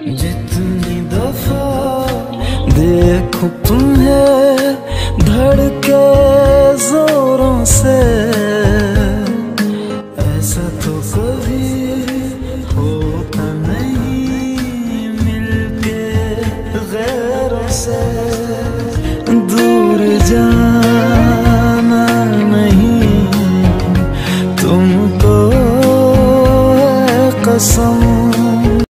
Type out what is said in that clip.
जितनी दफा देखो तुम्हें धड़के जोरों से, ऐसा तो कभी होता नहीं मिलके गैरों से। दूर जाना नहीं तुमको है कसम,